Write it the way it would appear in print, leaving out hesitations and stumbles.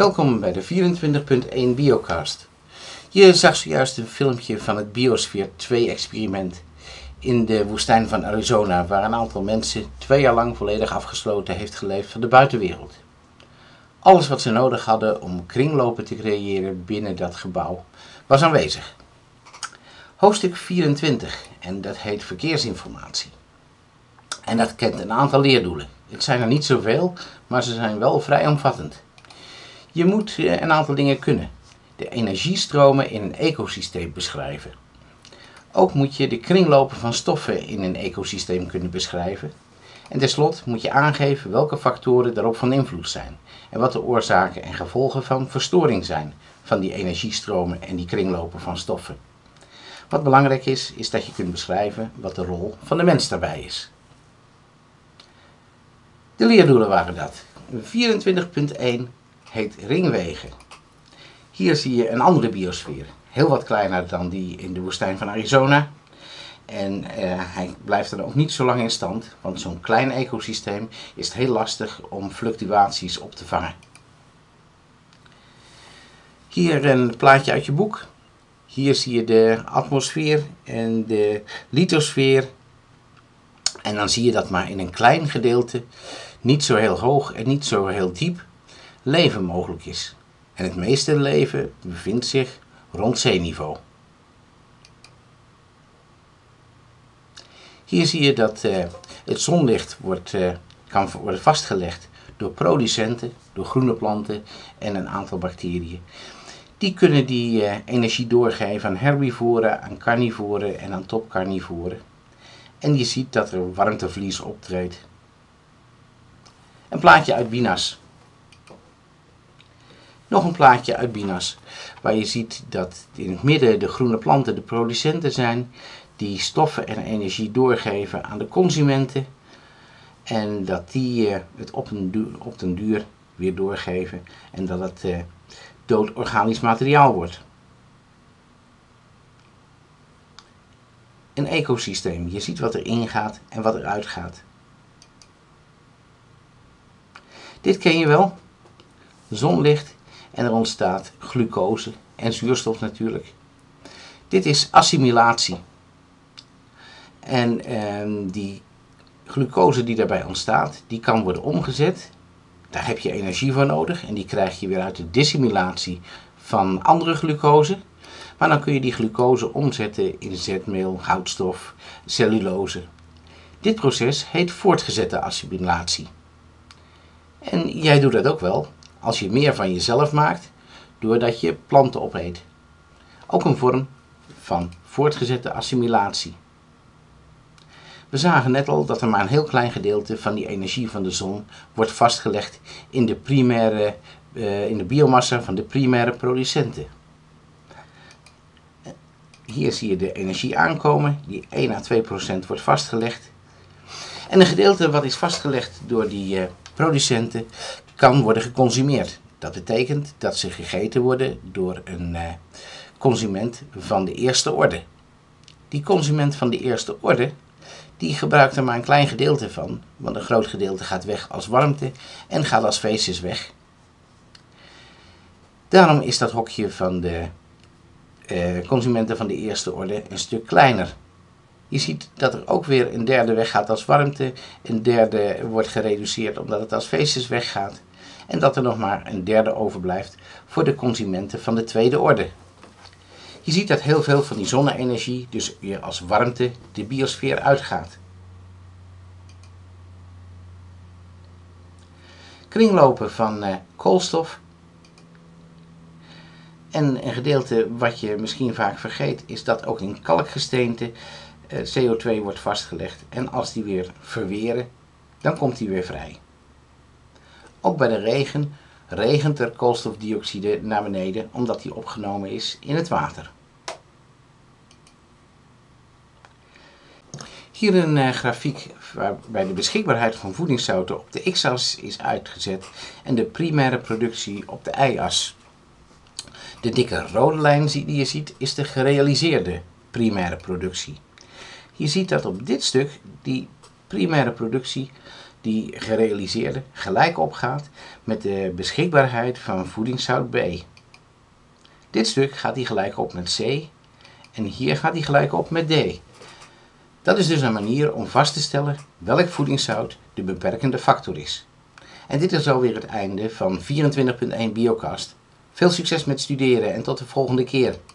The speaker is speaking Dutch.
Welkom bij de 24.1 Biocast. Je zag zojuist een filmpje van het Biosphere 2 experiment in de woestijn van Arizona, waar een aantal mensen 2 jaar lang volledig afgesloten heeft geleefd van de buitenwereld. Alles wat ze nodig hadden om kringlopen te creëren binnen dat gebouw was aanwezig. Hoofdstuk 24, en dat heet verkeersinformatie. En dat kent een aantal leerdoelen. Het zijn er niet zoveel, maar ze zijn wel vrij omvattend. Je moet een aantal dingen kunnen. De energiestromen in een ecosysteem beschrijven. Ook moet je de kringlopen van stoffen in een ecosysteem kunnen beschrijven. En tenslotte moet je aangeven welke factoren daarop van invloed zijn. En wat de oorzaken en gevolgen van verstoring zijn van die energiestromen en die kringlopen van stoffen. Wat belangrijk is, is dat je kunt beschrijven wat de rol van de mens daarbij is. De leerdoelen waren dat. 24.1 heet ringwegen. Hier zie je een andere biosfeer. Heel wat kleiner dan die in de woestijn van Arizona. En hij blijft er ook niet zo lang in stand, want zo'n klein ecosysteem is het heel lastig om fluctuaties op te vangen. Hier een plaatje uit je boek. Hier zie je de atmosfeer en de lithosfeer. En dan zie je dat maar in een klein gedeelte, niet zo heel hoog en niet zo heel diep, leven mogelijk is. En het meeste leven bevindt zich rond zeeniveau. Hier zie je dat het zonlicht kan worden vastgelegd door producenten, door groene planten en een aantal bacteriën. Die kunnen die energie doorgeven aan herbivoren, aan carnivoren en aan topcarnivoren. En je ziet dat er warmteverlies optreedt. Een plaatje uit Binas. Nog een plaatje uit Binas, waar je ziet dat in het midden de groene planten de producenten zijn, die stoffen en energie doorgeven aan de consumenten en dat die het op den duur weer doorgeven en dat het dood organisch materiaal wordt. Een ecosysteem, je ziet wat erin gaat en wat eruit gaat. Dit ken je wel, zonlicht en er ontstaat glucose en zuurstof natuurlijk. Dit is assimilatie. En die glucose die daarbij ontstaat, die kan worden omgezet. Daar heb je energie voor nodig en die krijg je weer uit de dissimilatie van andere glucose. Maar dan kun je die glucose omzetten in zetmeel, houtstof, cellulose. Dit proces heet voortgezette assimilatie. En jij doet dat ook wel als je meer van jezelf maakt doordat je planten opeet. Ook een vorm van voortgezette assimilatie. We zagen net al dat er maar een heel klein gedeelte van die energie van de zon wordt vastgelegd in de biomassa van de primaire producenten. Hier zie je de energie aankomen, die 1 à 2% wordt vastgelegd. En een gedeelte wat is vastgelegd door die producenten kan worden geconsumeerd. Dat betekent dat ze gegeten worden door een consument van de eerste orde. Die consument van de eerste orde, die gebruikt er maar een klein gedeelte van, want een groot gedeelte gaat weg als warmte en gaat als feces weg. Daarom is dat hokje van de consumenten van de eerste orde een stuk kleiner. Je ziet dat er ook weer een derde weggaat als warmte, een derde wordt gereduceerd omdat het als feces weggaat en dat er nog maar een derde overblijft voor de consumenten van de tweede orde. Je ziet dat heel veel van die zonne-energie dus weer als warmte de biosfeer uitgaat. Kringlopen van koolstof. En een gedeelte wat je misschien vaak vergeet is dat ook in kalkgesteente CO2 wordt vastgelegd. En als die weer verweren, dan komt die weer vrij. Ook bij de regen regent er koolstofdioxide naar beneden omdat die opgenomen is in het water. Hier een grafiek waarbij de beschikbaarheid van voedingszouten op de x-as is uitgezet en de primaire productie op de y-as. De dikke rode lijn die je ziet is de gerealiseerde primaire productie. Je ziet dat op dit stuk die primaire productie die gerealiseerde gelijk opgaat met de beschikbaarheid van voedingszout B. Dit stuk gaat hij gelijk op met C en hier gaat hij gelijk op met D. Dat is dus een manier om vast te stellen welk voedingszout de beperkende factor is. En dit is alweer het einde van 24.1 Biocast. Veel succes met studeren en tot de volgende keer.